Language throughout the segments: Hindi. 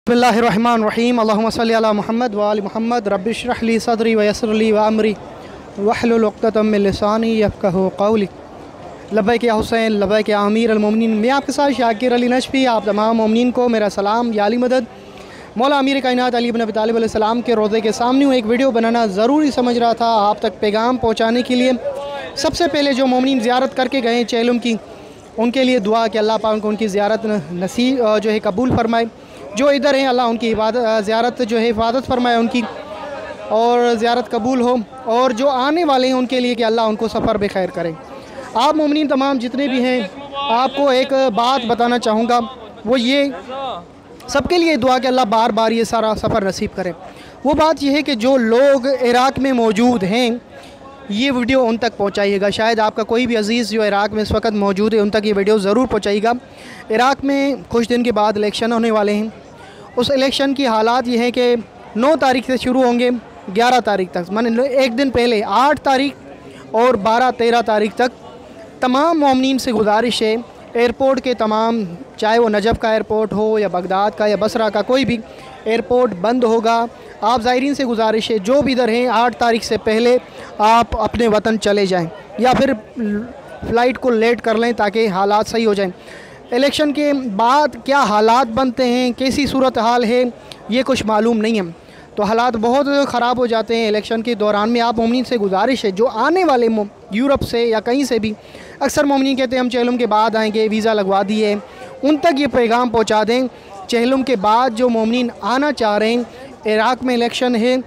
बिस्मिल्लाहिर्रहमानिर्रहीम अल्लाहुम्मा सल्लि अला मुहम्मद व आलि मुहम्मद रब्बि इश्रह ली सदरी व यस्सिर ली व अमरी वहलुल उक़दतम मिन लिसानी यफ़क़हू क़ौली। लब्बैक या हुसैन, लब्बैक या अमीर अल-मोमिनीन। मैं आपके साथ शाकिर अली नजफ़ी, आप तमाम मोमिनीन को मेरा सलाम या अली मदद। मौला अमीर कायनात अली इब्न अबी तालिब अलैहिस्सलाम के रोज़े के सामने हूँ। एक वीडियो बनाना ज़रूरी समझ रहा था आप तक पैगाम पहुँचाने के लिए। सबसे पहले जो मोमिनीन ज़ियारत करके गए चेलुम की, उनके लिए दुआ कि अल्लाह पाक उनकी ज़ियारत नसीब जो है कबूल फ़रमाए। जो इधर हैं अल्लाह उनकी ज़ियारत जो है हिफाजत फरमाए उनकी, और ज़ियारत कबूल हो। और जो आने वाले हैं उनके लिए कि अल्लाह उनको सफ़र बेखैर करें। आप मोमिनीन तमाम जितने भी हैं, आपको एक बात बताना चाहूँगा, वो ये सबके लिए दुआ कि अल्लाह बार बार ये सारा सफ़र नसीब करें। वो बात यह है कि जो लोग इराक़ में मौजूद हैं, ये वीडियो उन तक पहुँचाइएगा। शायद आपका कोई भी अज़ीज़ जो इराक़ में इस वक्त मौजूद है, उन तक ये वीडियो ज़रूर पहुँचाइएगा। इराक़ में कुछ दिन के बाद इलेक्शन होने वाले हैं। उस इलेक्शन की हालात ये हैं कि 9 तारीख से शुरू होंगे 11 तारीख तक, माने एक दिन पहले 8 तारीख और 12-13 तारीख तक तमाम मोमिनीन से गुजारिश है, एयरपोर्ट के तमाम, चाहे वो नजफ़ का एयरपोर्ट हो या बगदाद का या बसरा का, कोई भी एयरपोर्ट बंद होगा। आप ज़ायरीन से गुजारिश है जो भी इधर हैं 8 तारीख से पहले आप अपने वतन चले जाएं या फिर फ़्लाइट को लेट कर लें ताकि हालात सही हो जाएं। इलेक्शन के बाद क्या हालात बनते हैं, कैसी सूरत हाल है, ये कुछ मालूम नहीं है। तो हालात बहुत ख़राब हो जाते हैं इलेक्शन के दौरान में। आप मोमिनीन से गुजारिश है जो आने वाले यूरोप से या कहीं से भी, अक्सर मोमिनीन कहते हैं हम चेहलुम के बाद आएंगे, वीज़ा लगवा दिए, उन तक ये पैगाम पहुँचा दें। चेहलुम के बाद जो मोमिनीन आना चाह रहे हैं, इराक़ में इलेक्शन है,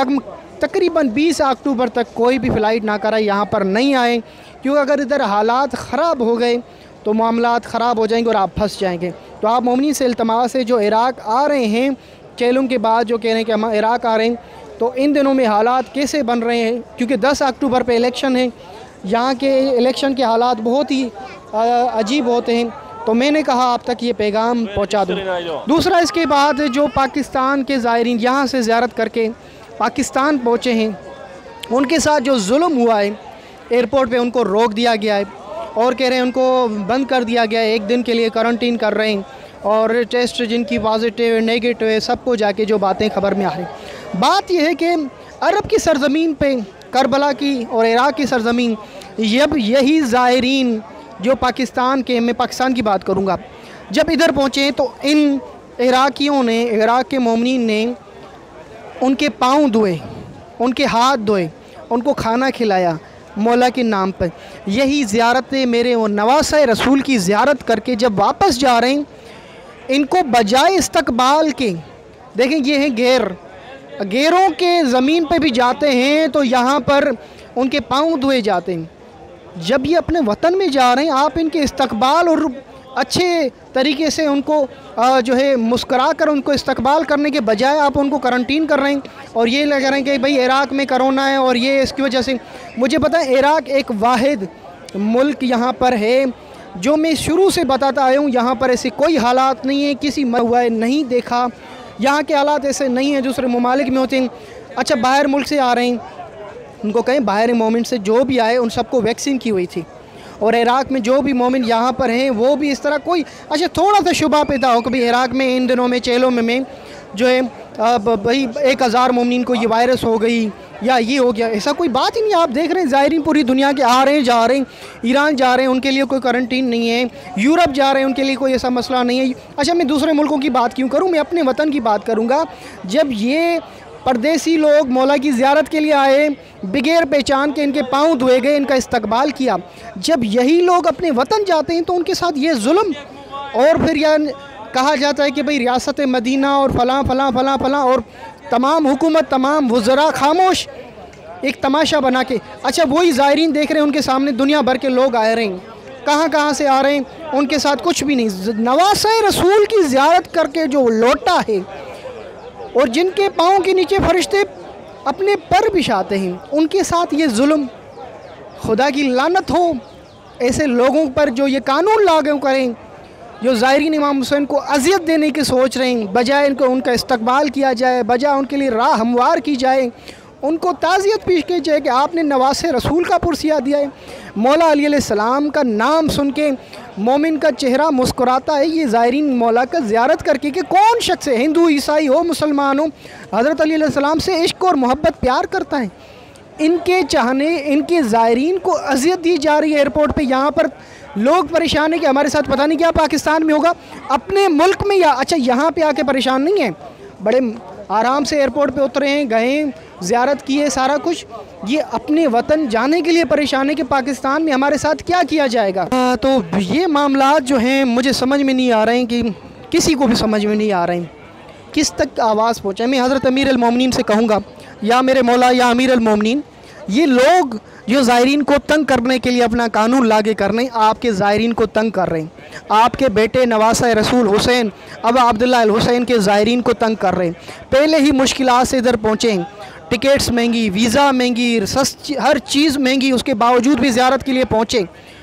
तकरीबन 20 अक्टूबर तक कोई भी फ़्लाइट ना कराए, यहाँ पर नहीं आए, क्योंकि अगर इधर हालात ख़राब हो गए तो मामलात ख़राब हो जाएंगे और आप फंस जाएंगे। तो आप मोमिनीन से इल्तमास है जो इराक़ आ रहे हैं चेलुम के बाद, जो कह रहे हैं कि हम इराक़ आ रहे हैं, तो इन दिनों में हालात कैसे बन रहे हैं, क्योंकि 10 अक्टूबर पे इलेक्शन है। यहाँ के इलेक्शन के हालात बहुत ही अजीब होते हैं। तो मैंने कहा आप तक ये पैगाम पहुँचा दूँ। दूसरा, इसके बाद जो पाकिस्तान के ज़ायरीन यहाँ से ज़ियारत करके पाकिस्तान पहुँचे हैं, उनके साथ जो जुल्म हुआ है, एयरपोर्ट पे उनको रोक दिया गया है और कह रहे हैं उनको बंद कर दिया गया है, 1 दिन के लिए क्वारंटीन कर रहे हैं, और टेस्ट जिनकी पॉजिटिव नेगेटिव है सबको जाके जो बातें खबर में आ रही। बात यह है कि अरब की सरज़मीन पे, करबला की और इराक़ की सरज़मीन, जब यही ज़ायरीन जो पाकिस्तान के, मैं पाकिस्तान की बात करूँगा, जब इधर पहुँचे तो इन इराक़ियों ने, इराक़ के मोमिनीन ने उनके पाँव धोए, उनके हाथ धोए, उनको खाना खिलाया मौला के नाम पर। यही ज़ियारत मेरे वो नवासा रसूल की ज़ियारत करके जब वापस जा रहे हैं, इनको बजाय इस्तकबाल के, देखें ये हैं गैरों के ज़मीन पे भी जाते हैं तो यहाँ पर उनके पाँव धोए जाते हैं। जब ये अपने वतन में जा रहे हैं, आप इनके इस्तकबाल और अच्छे तरीके से उनको जो है मुस्करा कर उनको इस्तकबाल करने के बजाय आप उनको करंटीन कर रहे हैं और ये लग रहे हैं कि भाई इराक़ में कोरोना है और ये इसकी वजह से। मुझे पता है इराक़ एक वाहिद मुल्क यहाँ पर है, जो मैं शुरू से बताता आया हूँ, यहाँ पर ऐसे कोई हालात नहीं है, किसी हुआ है नहीं देखा, यहाँ के हालात ऐसे नहीं हैं दूसरे ममालिक में होते हैं। अच्छा, बाहर मुल्क से आ रहे हैं, उनको कहें बाहर मोमिन से जो भी आए उन सबको वैक्सीन की हुई थी, और इराक़ में जो भी मोमिन यहाँ पर हैं वो भी इस तरह कोई, अच्छा थोड़ा सा शुबा पैदा हो कि भाई इराक़ में इन दिनों में चेलों में जो है भाई 1000 मोमिन को ये वायरस हो गई या ये हो गया, ऐसा कोई बात ही नहीं। आप देख रहे हैं ज़ायरीन पूरी दुनिया के आ रहे हैं, जा रहे हैं, ईरान जा रहे हैं, उनके लिए कोई करंटीन नहीं है, यूरोप जा रहे हैं, उनके लिए कोई ऐसा मसला नहीं है। अच्छा, मैं दूसरे मुल्कों की बात क्यों करूँ, मैं अपने वतन की बात करूँगा। जब ये परदेसी लोग मौला की ज़ियारत के लिए आए, बगैर पहचान के इनके पाँव धोए गए, इनका इस्तकबाल किया। जब यही लोग अपने वतन जाते हैं तो उनके साथ ये जुल्म, और फिर यह कहा जाता है कि भाई रियासत मदीना और फ़लाँ फ़लाँ फ़लाँ फ़लाँ, और तमाम हुकूमत, तमाम वज़रा खामोश, एक तमाशा बना के। अच्छा, वही ज़ायरीन देख रहे हैं, उनके सामने दुनिया भर के लोग आ रहे हैं, कहाँ से आ रहे हैं, उनके साथ कुछ भी नहीं। नवासा रसूल की ज़ियारत करके जो लौटा है और जिनके पाँव के नीचे फरिश्ते अपने पर बिछाते हैं, उनके साथ ये जुल्म, खुदा की लानत हो ऐसे लोगों पर जो ये कानून लागू करें, जो ज़ायरीन इमाम हुसैन को अज़ियत देने की सोच रहे हैं, बजाय इनको उनका इस्तकबाल किया जाए, बजाय उनके लिए राह हमवार की जाए, उनको ताज़ियत पेश कीजिए कि आपने नवासे रसूल का पुरसिया दिया है। मौला अली अलैहिस्सलाम का नाम सुन के मोमिन का चेहरा मुस्कुराता है। ये ज़ायरीन मौला का ज़ियारत करके कि कौन शख्स है, हिंदू ईसाई हो मुसलमान हो, हज़रत अली अलैहिस्सलाम से इश्क और मोहब्बत प्यार करता है। इनके चाहने, इनके ज़ायरीन को अजियत दी जा रही है एयरपोर्ट पे। यहाँ पर लोग परेशान है कि हमारे साथ पता नहीं क्या पाकिस्तान में होगा, अपने मुल्क में या अच्छा यहाँ पे आके परेशान नहीं है। बड़े आराम से एयरपोर्ट पे उतरे हैं, गए, ज़ियारत की है, सारा कुछ। ये अपने वतन जाने के लिए परेशान है कि पाकिस्तान में हमारे साथ क्या किया जाएगा। तो ये मामलात जो हैं मुझे समझ में नहीं आ रहे हैं, कि किसी को भी समझ में नहीं आ रहे हैं किस तक आवाज़ पहुँचाए। मैं हज़रत अमीर अल-मोमिनीन से कहूँगा, या मेरे मौला या अमीर अल-मोमिनीन, ये लोग जो ज़ायरीन को तंग करने के लिए अपना कानून लागू करने, आपके ज़ायरीन को तंग कर रहे हैं। आपके बेटे नवासा रसूल हुसैन अब अब्दुल्ला अल हुसैन के ज़ायरीन को तंग कर रहे हैं। पहले ही मुश्किलात से इधर पहुँचे, टिकट्स महंगी, वीज़ा महंगी, हर चीज़ महंगी, उसके बावजूद भी ज़ियारत के लिए पहुँचे।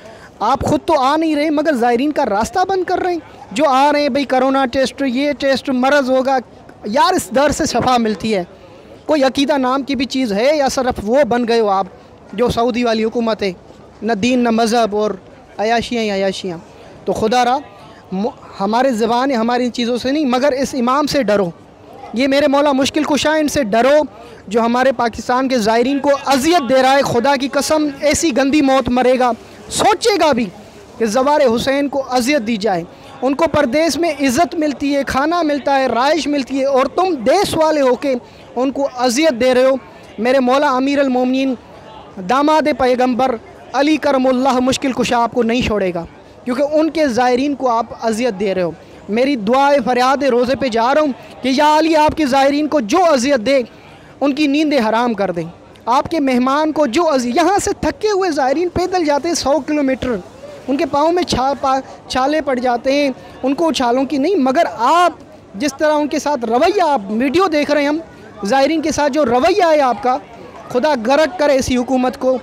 आप ख़ुद तो आ नहीं रहे मगर ज़ायरीन का रास्ता बंद कर रहे हैं। जो आ रहे हैं भाई कोरोना टेस्ट, ये टेस्ट, मरज़ होगा, यार इस दर से शफा मिलती है। कोई अकीदा नाम की भी चीज़ है या सिर्फ वो बन गए हो आप जो सऊदी वाली हुकूमत है, न दीन न मज़हब और अयाशियाँ ही अयाशियाँ। तो खुदा रहा हमारे ज़बान हमारी इन चीज़ों से नहीं मगर इस इमाम से डरो। ये मेरे मौला मुश्किल कुशा, इनसे डरो जो हमारे पाकिस्तान के ज़ायरीन को अजियत दे रहा है। खुदा की कसम ऐसी गंदी मौत मरेगा, सोचेगा भी कि ज़वार हुसैन को अजियत दी जाए। उनको परदेश में इज़्ज़त मिलती है, खाना मिलता है, राइश मिलती है, और तुम देश वाले होके उनको अजियत दे रहे हो। मेरे मौला अमीर अल-मोमिनीन दामाद पैगंबर अली करमुल्लाह मुश्किल कुशा आपको नहीं छोड़ेगा, क्योंकि उनके ज़ायरीन को आप अजियत दे रहे हो। मेरी दुआ फरियाद रोज़े पे जा रहा हूँ कि या अली आपके ज़ायरीन को जो अजियत दे उनकी नींदें हराम कर दें। आपके मेहमान को जो यहाँ से थके हुए ज़ायरीन पैदल जाते हैं 100 किलोमीटर, उनके पाँव में छाले पड़ जाते हैं, उनको छालों की नहीं, मगर आप जिस तरह उनके साथ रवैया, आप वीडियो देख रहे हैं हम, ज़ायरीन के साथ जो रवैया है आपका, खुदा गर्क करे ऐसी हुकूमत को।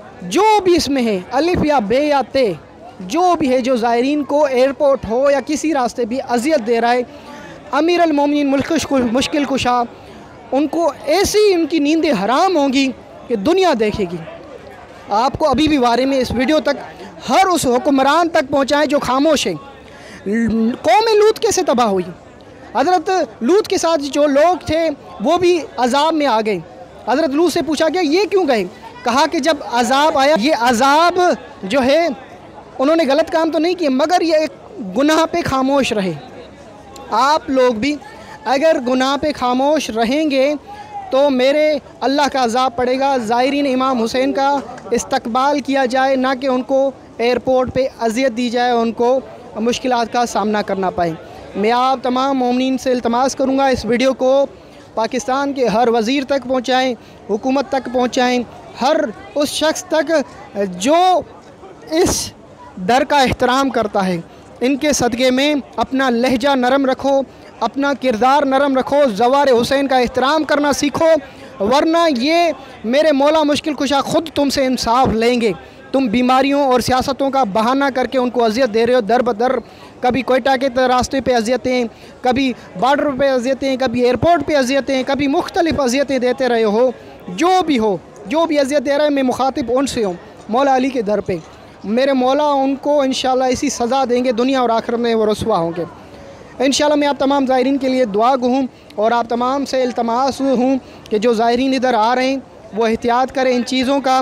जो भी इसमें है, अलिफ या बे या ते, जो भी है, जो ज़ायरीन को एयरपोर्ट हो या किसी रास्ते भी अजियत दे रहा है, अमीर अल-मोमिनीन मुश्किल कुशा, उनको ऐसी उनकी नींदें हराम होंगी कि दुनिया देखेगी। आपको अभी भी बारे में इस वीडियो तक हर उस हुक्मरान तक पहुँचाएँ जो खामोश है। कौम लूत कैसे तबाह हुई, हज़रत लूत के साथ जो लोग थे वो भी अजाब में आ गए। हज़रत लूत से पूछा गया ये क्यों गए, कहा कि जब अजाब आया, ये अजाब जो है उन्होंने गलत काम तो नहीं किए मगर ये एक गुनाह पे खामोश रहे। आप लोग भी अगर गुनाह पे खामोश रहेंगे तो मेरे अल्लाह का अजाब पड़ेगा। ज़ायरीन इमाम हुसैन का इस्तकबाल किया जाए, ना कि उनको एयरपोर्ट पे अजियत दी जाए, उनको मुश्किलात का सामना करना पाए। मैं आप तमाम मोमिनीन से इल्तमास करूँगा इस वीडियो को पाकिस्तान के हर वज़ीर तक पहुँचाएँ, हुकूमत तक पहुँचाएँ, हर उस शख्स तक जो इस दर का एहतराम करता है। इनके सदक़े में अपना लहजा नरम रखो, अपना किरदार नरम रखो, ज़वार हुसैन का एहतराम करना सीखो, वरना ये मेरे मौला मुश्किल कुशा ख़ुद तुमसे इंसाफ लेंगे। तुम बीमारियों और सियासतों का बहाना करके उनको अजियत दे रहे हो दर बदर। कभी कोयटा के रास्ते पे अजियतें, कभी बॉर्डर पे अजियतें, कभी एयरपोर्ट पे अजियतें, कभी मुख्तलिफ़ अजियतें देते रहे हो। जो भी अजियत दे रहा है, मैं मुखातिब उनसे हूँ मौला अली के दर पे। मेरे मौला उनको इंशाल्लाह ऐसी सज़ा देंगे, दुनिया और आखिरत में वो रसवा होंगे इंशाल्लाह। मैं आप तमाम ज़ायरीन के लिए दुआ गो हूँ और आप तमाम से इल्तमास हूँ कि जो ज़ायरीन इधर आ रहे हैं वो एहतियात करें इन चीज़ों का,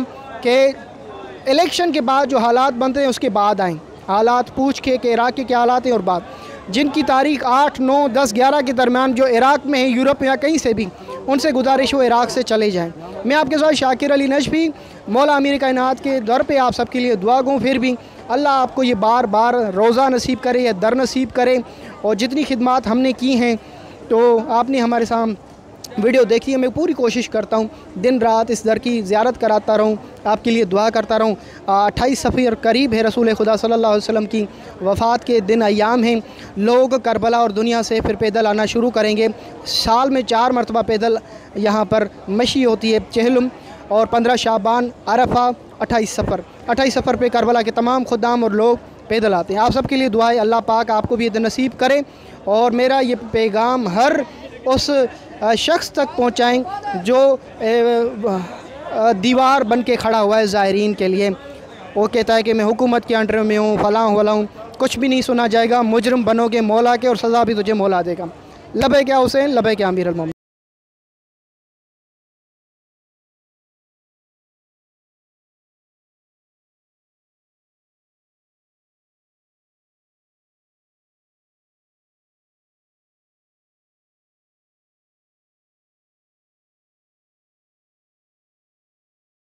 कि इलेक्शन के बाद जो हालात बनते हैं उसके बाद आएँ, हालात पूछ के कि इराक़ के क्या हालात हैं, और बाद जिनकी तारीख़ 8, 9, 10, 11 के दरमियान जो इराक़ में है, यूरोप या कहीं से भी, उनसे गुजारिश हो इराक़ से चले जाएँ। मैं आपके साथ शाकिर अली नजफी मौला अमीर कायनात के दर पे आप सबके लिए दुआ गूँ। फिर भी अल्लाह आपको ये बार बार रोज़ा नसीब करे या दर नसीब करे, और जितनी खिदमात हमने की हैं तो आपने हमारे सामने वीडियो देखी है। मैं पूरी कोशिश करता हूँ दिन रात इस दर की ज़ियारत कराता रहूँ, आपके लिए दुआ करता रहूँ। 28 सफ़र करीब है रसूल खुदा सल्लल्लाहु अलैहि वसल्लम की वफ़ात के दिन अयाम हैं। लोग करबला और दुनिया से फिर पैदल आना शुरू करेंगे। साल में 4 मरतबा पैदल यहाँ पर मशी होती है, चहलुम और 15 शाबान, अरफा, 28 सफ़र पे करबला के तमाम खुदाम और लोग पैदल आते हैं। आप सबके लिए दुआ है, अल्लाह पाक आपको भी नसीब करे। और मेरा ये पैगाम हर उस शख्स तक पहुँचाएँ जो दीवार बन के खड़ा हुआ है ज़ायरीन के लिए। वो कहता है कि मैं हुकूमत के अंडर में हूँ, फलाँ वलाँ, कुछ भी नहीं सुना जाएगा, मुजरिम बनोगे मौला के और सज़ा भी तुझे मौला देगा। लबैक या हुसैन, लबैक या अमीर अल मोमिनीन।